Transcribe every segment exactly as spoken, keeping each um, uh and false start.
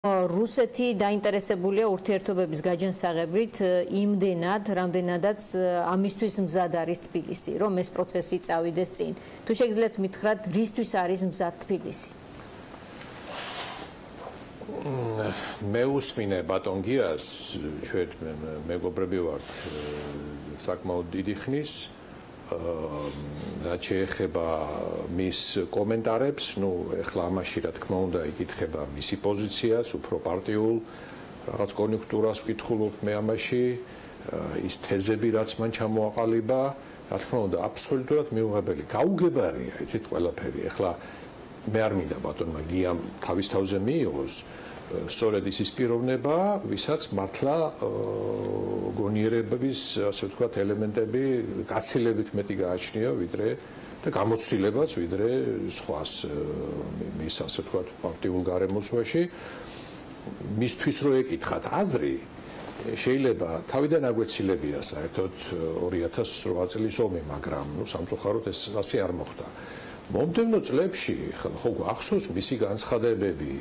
რუსეთი დაინტერესებულია ურთიერთობების გაჯანსაღებით იმდენად, რამდენადაც ამისთვის მზად არის თბილისი, რომ ეს პროცესი წავიდეს წინ. თუ შეგიძლიათ მითხრათ, რისთვის არის მზად თბილისი? მე უსმინე ბატონ გიას, ჩვენ მეგობრები ვართ საკმაოდ დიდი ხნის. რაც შეეხება მის კომენტარებს, ну, ეხლა ამაში რა თქმა უნდა იკითხება მისი პოზიციაც, უფრო პარტიულ რაღაც კონიუნქტურას ვკითხულობ მე ამაში, ის თეზები რაც მან ჩამოაყალიბა, რა თქმა უნდა აბსოლუტურად მიუღებელი, გაუგებარია, იცით ყველაფერი. ეხლა მე არ მინდა ბატონმა გიამ თავის თავზე მიიღოს სწორედ ის პიროვნება, ვისაც მართლა გონიერების, ასე ვთქვათ, ელემენტები გაცილებით მეტი გააჩნია, ვიდრე და გამოცდილებაც, ვიდრე სხვას მის, ასე ვთქვათ, პარტიულ გარემოცვაში. მისთვის რო ეკითხათ აზრი, შეიძლება თავიდან აგვეცილებია საერთოდ ორი ათას რვა წლის ომი, მაგრამ ნუ სამწუხაროდ ეს ასე არ მოხდა. მომდევნო წლებში ხო გახსოვს მისი განცხადებები,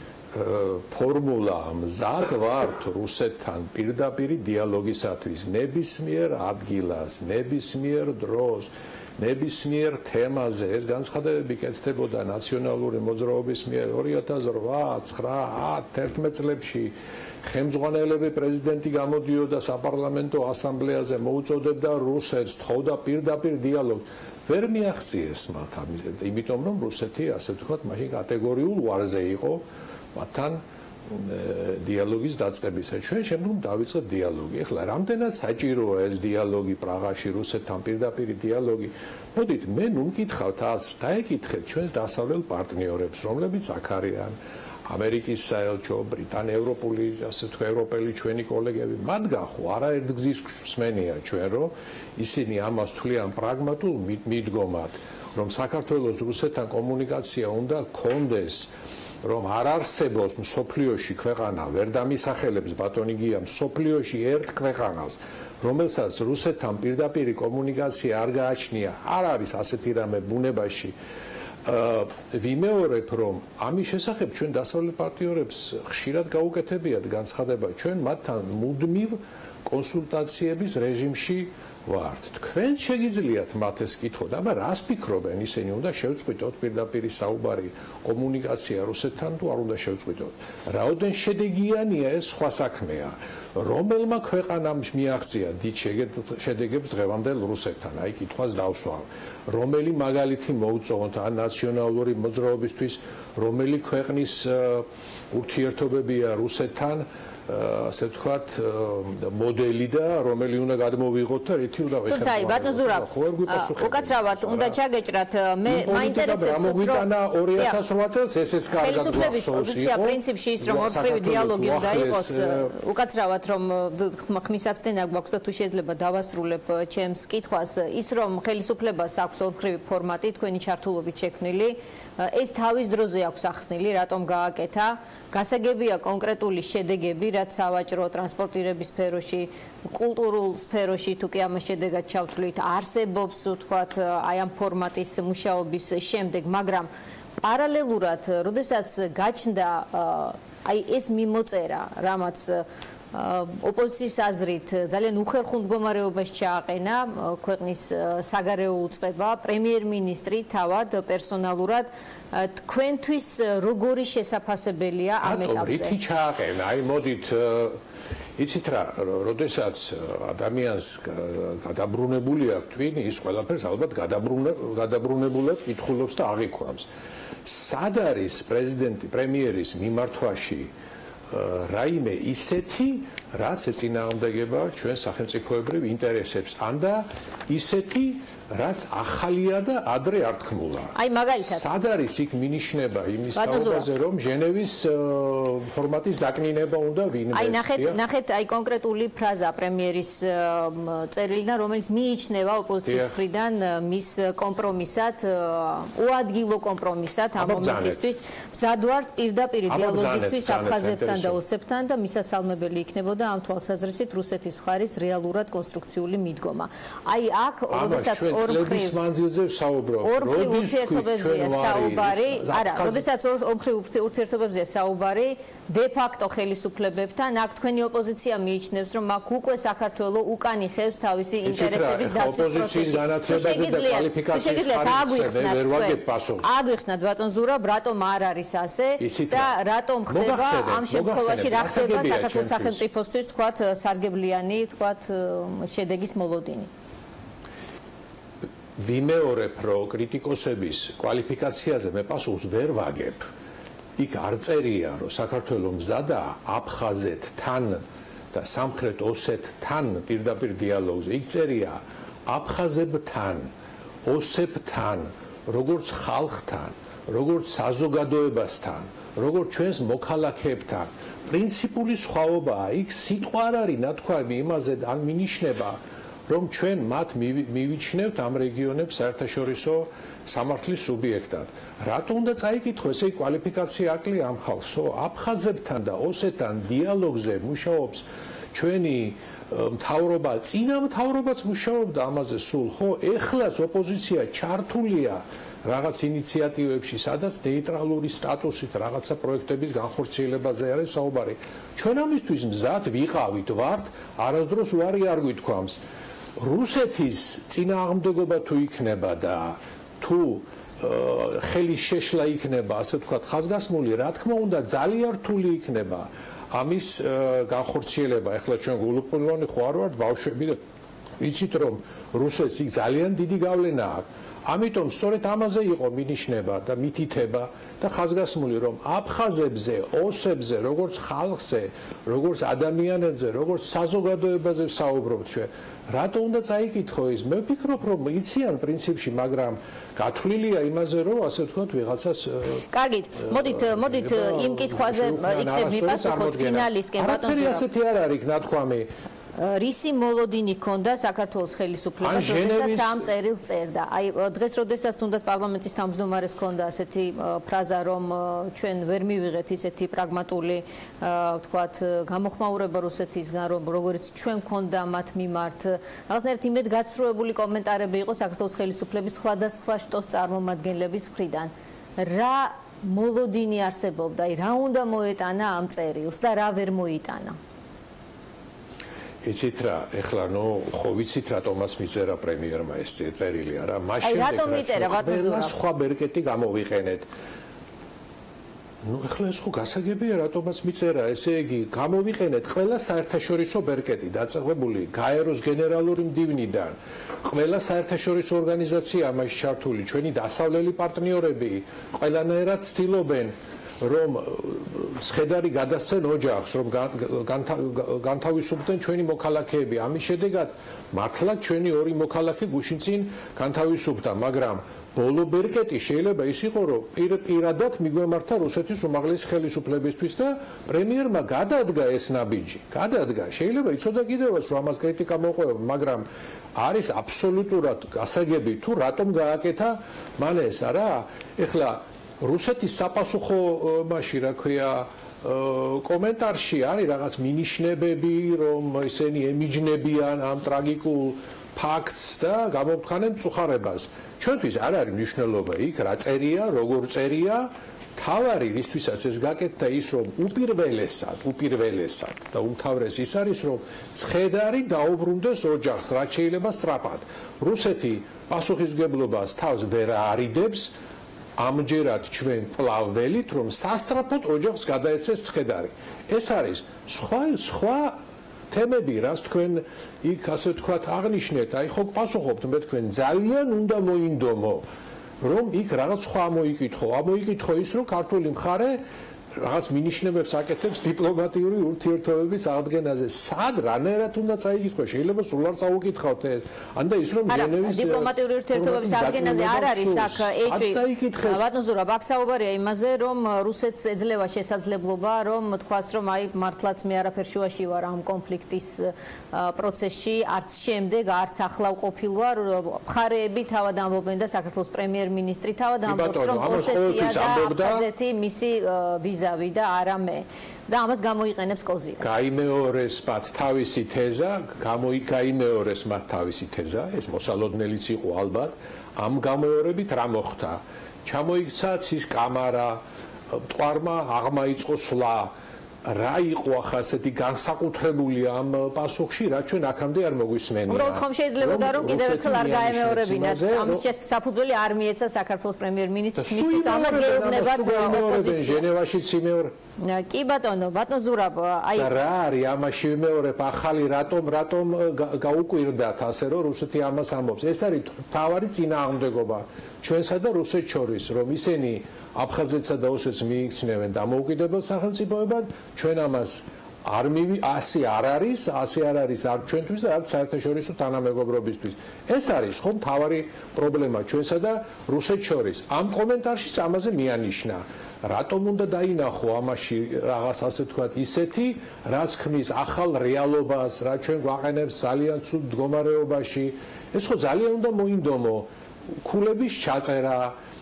ფორმულა მზად ვართ რუსეთთან პირდაპირი დიალოგისათვის ნებისმიერ ადგილას, ნებისმიერ დროს, ნებისმიერ თემაზე. ეს განცხადებები კეთდებოდა ნაციონალური მოძრაობის მიერ ორი ათას რვა, ცხრა, ათ, ათერთმეტ წლებში. ხელმძღვანელები პრეზიდენტი გამოდიოდა საპარლამენტო ასამბლეაზე, მოუწოდებდა რუსეთს, თხოვდა პირდაპირ დიალოგს. ვერ მიაღწიეს მათ ამის, იმიტომ რომ რუსეთი, ასე ვთქვათ, მაშინ კატეგორიულ ვარზე იყო მათთან დიალოგის დაწყებისა. ჩვენ შემდგომ დავიწყეთ დიალოგი. ეხლა რამდენად საჭიროა ეს დიალოგი პრაღაში რუსეთთან პირდაპირი დიალოგი? მოდით მე ნუ მკითხავთ აზრს, დაეკითხეთ ჩვენს დასავლელ პარტნიორებს, რომლებიც აქ არიან, ამერიკის საელჩო, ბრიტან ევროპული, ასე ვთქვათ, ევროპელი ჩვენი კოლეგები, მათგან ხო არაერთ გზის მსმენია ჩვენ, რომ ისინი ამას თვლიან პრაგმატულ მიდგომად, რომ საქართველოს რუსეთთან კომუნიკაცია უნდა გქონდეს, რომ არ არსებობს მსოფლიოში ქვეყანა, ვერ დამისახელებს ბატონი გია მსოფლიოში ერთ ქვეყანას, რომელსაც რუსეთთან პირდაპირი კომუნიკაცია არ გააჩნია, არ არის ასეთი რამე ბუნებაში. ვიმეორებ, რომ ამის შესახებ ჩვენ დასავლელ პარტნიორებს ხშირად გაუკეთებიათ განცხადება, ჩვენ მათთან მუდმივ კონსულტაციების რეჟიმში ვართ. თქვენ შეგიძლიათ მათ ეს კითხოთ, აბა რას ფიქრობენ ისინი, უნდა შევწყვიტოთ პირდაპირი საუბარი, კომუნიკაცია რუსეთთან თუ არ უნდა შევწყვიტოთ? რაოდენ შედეგიანია ეს სხვა საქმეა. რომელმა ქვეყანამ მიაღწია დიდ შედეგებს დღევანდელ რუსეთთან? აი კითხვას დავსვამ. რომელი მაგალითი მოუწონთ ან ნაციონალური მოძრაობისთვის, რომელი ქვეყნის ურთიერთობებია რუსეთთან, ასე ვთქვათ, მოდელი და რომელი უნდა გადმოვიღოთ და რითი უნდა ვეხებოთ. თუმცა, ბატონ ზურაბ, უკაცრავად უნდა ჩაგეჭრათ, მე მაინტერესებს, რომ ორი ათას რვა წელს ესეც კარგად ხელისუფლების პოზიცია პრინციპში ის, რომ ორთქრივი დიალოგი უნდა იყოს, უკაცრავად, რომ ხმისაცდენა გვაქვს და თუ შეიძლება დავასრულებ ჩემს კითხვას, ის რომ ხელისუფლებას აქვს ორთქრივი ფორმატი თქვენი ჩართულობით შექმნილი, ეს თავის დროზე აქვს ახსნილი, რატომ გააკეთა? გასაგებია კონკრეტული შედეგები, რაც სავაჭრო ტრანსპორტირების სფეროში, კულტურულ სფეროში, თუ კი ამას შედეგად ჩავთვლით, არსებობს, ვთქვათ, აი ამ ფორმატის მუშაობის შემდეგ, მაგრამ პარალელურად, როდესაც გაჩნდა აი ეს მიმოწერა, რამაც ოპოზიციის აზრით ძალიან უხერხულ მდგომარეობაში ჩააყენა ქვეყნის საგარეო უწყება, პრემიერ-მინისტრი თავად პერსონალურად, თქვენთვის როგორი შესაძლებელია ამ ეტაპზე? რითი ჩააყენა? აი მოდით, იცით რა, როდესაც ადამიანს გადაბრუნებული აქვს თვინი, ის ყველაფერს ალბათ გადაბრუნებულად კითხულობს და აღიქვამს. სად არის პრეზიდენტი, პრემიერის მიმართვაში რაიმე ისეთი, რაც ეწინააღმდეგება ჩვენ სახელმწიფოებრივ ინტერესებს, ან და ისეთი, რაც ახალია და ადრე არ თქმულა. აი მაგალითად, სად არის იქ მინიშნება იმის თაობაზე, რომ ჟენევის ფორმატის დაკნინება უნდა ვინმეს? აი ნახეთ, ნახეთ, აი კონკრეტული ფრაზა პრემიერის წერილიდან, რომელიც მიიჩნევა ოპოზიციის მხრიდან მის კომპრომისად, უადგილო კომპრომისად ამ მომენტისთვის, მზად ვართ პირდაპირი დიალოგისთვის აფხაზებთან და ოსებთან და მისასალმებელი იქნებოდა ამ თვალსაზრისით რუსეთის მხარის რეალურად კონსტრუქციული მიდგომა. აი აქ, როდესაც წლების მანძილზე ვსაუბრობ. ორმხრივ ურთიერთობებზეა საუბარი, არა, როდესაც ორმხრივ ურთიერთობებზეა საუბარი, de facto ხელისუფლებებთან, აქ თქვენი ოპოზიცია მიიჩნევს, რომ აქ უკვე საქართველოს უკანი ხევს თავისი ინტერესების დაცვის პროცესში. განათლებაზე და კვალიფიკაციის ხარისხზე ვერ ვაგებ პასუხს. აგვიხსნათ ბატონ ზურაბ, რატომ არ არის ასე და რატომ ხდება ამ შემთხვევაში რა ხდება საქართველოს სახელმწიფოსთვის, თქვათ, სარგებლიანი, თქვათ, შედეგის მოლოდინი. ვიმეორებ, რომ კრიტიკოსების კვალიფიკაციაზე მე პასუხს ვერ ვაგებ. იქ არ წერია, რომ საქართველოს მზადაა აფხაზეთთან და სამხრეთ ოსეთთან პირდაპირ დიალოგზე. იქ წერია აფხაზებთან, ოსებთან, როგორც ხალხთან, როგორც საზოგადოებასთან, როგორც ჩვენს მოქალაქეებთან. პრინციპული სხვაობაა. იქ სიტყვა არ არის ნათქვამი იმაზე ან მინიშნება, რომ ჩვენ მათ მივიჩნევთ ამ რეგიონებს საერთაშორისო სამართლის სუბიექტად. რატო უნდა წაიკითხო ესე კვალიფიკაცია აკლია ამ ხალხსო? აფხაზებთან და ოსეთთან დიალოგზე მუშაობს ჩვენი მთავრობა, წინა მთავრობაც მუშაობდა ამაზე სულ, ხო? ეხლაც ოპოზიცია ჩართულია რაღაც ინიციატივებში, სადაც ნეიტრალური სტატუსით რაღაცა პროექტების განხორციელებაზე არის საუბარი. ჩვენ ამისთვის მზად ვიყავით, ვართ, არასდროს უარი არ გვითქვამს. რუსეთის წინააღმდეგობა თუ იქნება და თუ ხელის შეშლა იქნება, ასე ვთქვათ, ხაზგასმული, რა თქმა უნდა, ძალიან რთული იქნება ამის განხორციელება. ეხლა ჩვენ გულუყულოვანი ხო არ ვართ ბავშვები და ვიცით, რომ რუსეთს იქ ძალიან დიდი გავლენა აქვს. ამიტომ სწორედ ამაზე იყო მინიშნება და მითითება და ხაზგასმული, რომ აფხაზებზე, ოსებზე, როგორც ხალხზე, როგორც ადამიანებზე, როგორც საზოგადოებაზე ვსაუბრობთ ჩვენ. რატო უნდა წაიკითხო ის? მე ვფიქრობ, რომ იციან პრინციპში, მაგრამ გათვლილია იმაზე, რომ ასე ვთქვათ, ვიღაცას. კარგით, მოდით, მოდით იმ კითხვაზე იქნებ მიპასუხოთ ფინალისკენ, ბატონ ზურაბ. ასეთი არ არის ნათქვამი. რისი მოლოდინი ქონდა საქართველოს ხელისუფლებას, როდესაც ამ წერილს წერდა? აი დღეს, როდესაც თუნდაც პარლამენტის თავმჯდომარეს ქონდა ასეთი ფრაზა, რომ ჩვენ ვერ მივიღეთ ისეთი პრაგმატული, ვთქვათ, გამოხმაურება რუსეთისგან, რომ როგორც ჩვენ ქონდა მათ მიმართ, რაღაცნაირად იმედგაცრუებული კომენტარები იყო საქართველოს ხელისუფლების სხვადასხვა შტოს წარმომადგენლების მხრიდან. რა მოლოდინი არსებობდა? აი რა უნდა მოეტანა ამ წერილს და რა ვერ მოიტანა? იცით რა, ეხლა ნუ ხო ვიცით რატომაც მიწერა პრემიერმა ეს წერილი არა, მას შემდეგ რატომ მიწერა ბატონ ზურაბ? სხვა ბერკეტი გამოვიყენეთ. ნუ ეხლა ეს ხო გასაგებია რატომაც მიწერა, ესე იგი გამოვიყენეთ ყველა საერთაშორისო ბერკეტი დაწესებული გაეროს გენერალური მდივნიდან, ყველა საერთაშორისო ორგანიზაცია ამაში ჩართული, ჩვენი დასავლელი პარტნიორები ყველანაირად ცდილობენ რომ სხედარი გადასცენ ოჯახს, რომ განთავისუფლდნენ ჩვენი მოქალაქეები. ამის შედეგად მართლა ჩვენი ორი მოქალაქე გუშინ წინ განთავისუფლდა, მაგრამ ბოლო ბერკეტი შეიძლება ის იყო, რომ პირადად მიგვემართა რუსეთის უმაღლესი ხელისუფლებისთვის და პრემიერმა გადადგა ეს ნაბიჯი. გადადგა. შეიძლება იცოდა კიდევაც, რომ ამას კრიტიკა მოყვება, მაგრამ არის აბსოლუტურად გასაგები თუ რატომ გააკეთა მან ეს, არა? ეხლა რუსეთის საპასუხო მასში რა ქვია კომენტარში არის რაღაც მინიშნებები, რომ ისინი ემიჯნებიან ამ ტრაგიკულ ფაქტს და გამოვთქვამენ მწუხარებას. ჩვენთვის არ არის მნიშვნელობა იქ რა წერია, როგორ წერია, თავარი რისთვისაც ეს გაკეთდა ის, რომ უპირველესად, უპირველესად და უმთავრეს ის არის, რომ ცხედარი დაუბრუნდეს ოჯახს, რაც შეიძლება სწრაფად. რუსეთი პასუხისმგებლობას თავს ვერ არიდებს. ამჯერად ჩვენ კვლავ-ველით, რომ სასწრაფოდ ოჯახს გადაეცეს ცხედარი. ეს არის სხვა სხვა თემები, რაც თქვენ იქ ასე ვთქვათ აღნიშნეთ. აი ხო პასუხობთ მე თქვენ ძალიან უნდა მოინდომო, რომ იქ რაღაც სხვა მოიკითხო. ამოიკითხო ის, რომ ქართული მხარე რაღაც მინიშნებებს აკეთებს დიპლომატიური ურთიერთობების აღდგენაზე. სად რანაირად უნდა წაიკითხო? შეიძლება სულ არ წაუკითხავთ ეს. ან და ის რომ ჟენევის დიპლომატიური ურთიერთობების აღდგენაზე არ არის აქ ეჭვი. ბატონ ზურაბ, აქ საუბარია იმაზე, რომ რუსეთს ეძლევა შესაძლებლობა, რომ თქვას, რომ აი მართლაც მე არაფერ შუაში ვარ ამ კონფლიქტის პროცესში, არც შემდეგ, არც ახლა ვყოფილ ვარ. მხარეები თავად ამბობენ და საქართველოს პრემიერ-მინისტრი თავად ამბობს, რომ ოსეთია და აფხაზეთი მისი ვიზა იზავი და არა მე. და ამას გამოიყენებს კოზია. გაიმეორეს მათ თავისი თეზა, გამოიგაიმეორეს მათ თავისი თეზა, ეს მოსალოდნელიც იყო ალბათ. ამ გამეორებით რა მოხდა? ჩამოიქცა ცის კამარა, მტყარმა აღმაიწყო სვლა. რა იყო ახლა ასეთი განსაკუთრებული ამ პასუხში, რაც ჩვენ აქამდე არ მოგვისმენია. უბრალოდ ხომ შეიძლებოდა რომ კიდევ ერთხელ არ გაემეორებინათ. ამის საფუძველი არ მიეცა საქართველოს პრემიერ-მინისტრს, მისთვის ამას გეუბნებათ ოპოზიცია. ჟენევაშიც იმეორ. კი ბატონო, ბატონო ზურაბ, აი რა არის ამაში იმეორებ ახალი რატომ რატომ გაუკვირდათ ასე რომ რუსეთი ამას ამბობს. ეს არის თავარი წინააღმდეგობა ჩვენსა და რუსეთს შორის, რომ ისინი აფხაზეთსა და ოსეთს მიიქცნევენ დამოუკიდებელ სახელმწიფოებად, ჩვენ ამას არ მივი ასე არ არის, ასე არ არის არ ჩვენთვის და არც საერთაშორისო თანამეგობრობისთვის. ეს არის ხომ თავარი პრობლემა ჩვენსა და რუსეთს შორის. ამ კომენტარშიც ამაზე მიანიშნა. რატომ უნდა დაინახო ამაში რაღაც ასე თქვათ ისეთი, რაც ქმნის ახალ რეალობას, რაც ჩვენ გვაყენებს ძალიან ცუდ მდგომარეობაში. ეს ხო ძალიან უნდა მოინდომო ქულების ჩაწერა,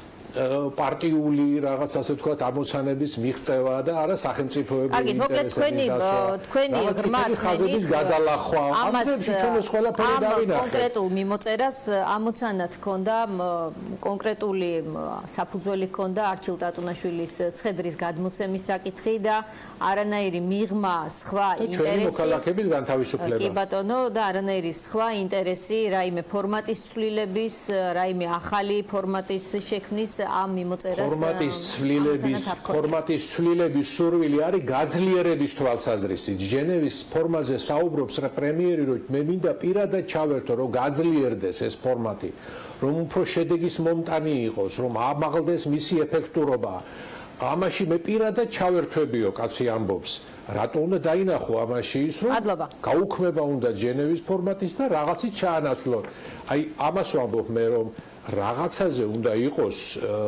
პარტიული რაღაც ასე ვთქვათ ამოცანების მიღწევა და არა სახელმწიფოების ინტერესების დაცვა. თქვენი ღრმად ხაზების გადალახვა. ამაში ჩვენ ეს ყველაფერი დავინახეთ. კონკრეტულ მიმოწერას ამოცანად ჰქონდა კონკრეტული საფუძველი ჰქონდა არჩილ ტატუნაშვილის ცხედრის გადმოცემის საკითხი და არანაირი მიღმა სხვა ინტერესი. ჩვენი მოქალაქეების განთავისუფლება. კი ბატონო და არანაირი სხვა ინტერესი, რაიმე ფორმატის ცვლილების, რაიმე ახალი ფორმატის შექმნის ამ მიმოწერას ფორმატის ცვლილების ფორმატის ცვლილების სურვილი არის გაძლიერების თვალსაზრისით. ჟენევის ფორმაზე საუბრობს პრემიერი, რომ მე მინდა პირადად ჩავერთო, რომ გაძლიერდეს ეს ფორმატი, რომ უფრო შედეგის მომტანი იყოს, რომ ამაღლდეს მისი ეფექტურობა. ამაში მე პირადად ჩავერთვებიო, კაცი ამბობს. რატო უნდა დაინახო ამაში ის, რომ გაუქმება უნდა ჟენევის ფორმატის და რაღაცით ჩაანაცვლო. აი ამას ვამბობ მე, რომ რაღაცაზე უნდა იყოს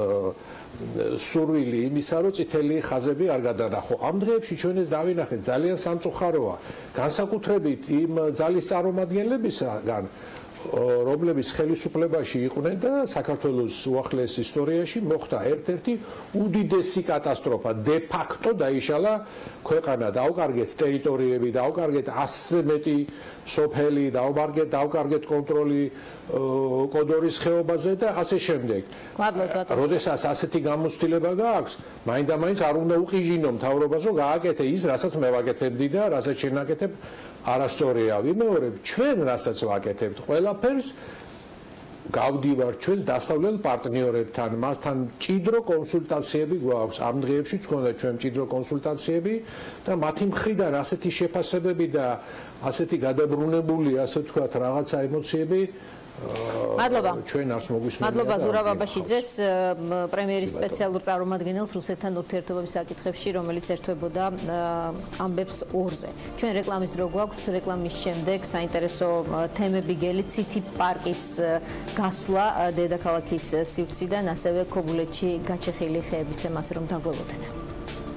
სურვილი იმისა, რომ წითელი ხაზები არ გადანახო. ამ დღეებში ჩვენ ეს დავინახეთ, ძალიან სამწუხაროა. განსაკუთრებით იმ ძალის წარმომადგენლებისგან, რომლებიც ხელისუფლებაში იყვნენ და საქართველოს უახლეს ისტორიაში მოხდა ერთ-ერთი უდიდესი კატასტროფა. დე ფაქტო დაიშალა ქვეყანა, დაუკარგეთ ტერიტორიები, დაუკარგეთ ასზე მეტი სოფელი, დაუკარგეთ დაუკარგეთ კონტროლი კოდორის ხეობაზე და ასე შემდეგ. როდესაც ასეთი გამოცდილება გააქვს, მაინდა-მაინც არ უნდა უყიჟინო მთავრობას, რომ გააკეთე ის, რასაც მე ვაკეთებდი და რასაც შენ აკეთებ, არასწორია. ვიმეორებ, ჩვენ რასაც ვაკეთებთ, ყველაფერს გავდივარ ჩვენს დასავლელ პარტნიორებთან, მასთან მჭიდრო კონსულტაციები გვაქვს. ამ დღეებშიც გვქონდა ჩვენ მჭიდრო კონსულტაციები და მათი მხრიდან ასეთი შეფასებები და ასეთი გადაბრუნებული, ასე ვთქვათ, რაღაცა ემოციები მადლობა. ჩვენ არც მოგვისმენია. მადლობა ზურაბ აბაშიძეს, პრემიერის სპეციალურ წარმომადგენელს რუსეთთან ურთიერთობების საკითხებში, რომელიც ერთვებოდა ამბებს ორზე. ჩვენ რეკლამის დრო გვაქვს, რეკლამის შემდეგ საინტერესო თემები გელით, ცითი პარკის გასვლა დედაქალაქის სივრციდან, ასევე ქობულეთში გაჩეხილი ხეების თემას რომ დაგვებოდეთ.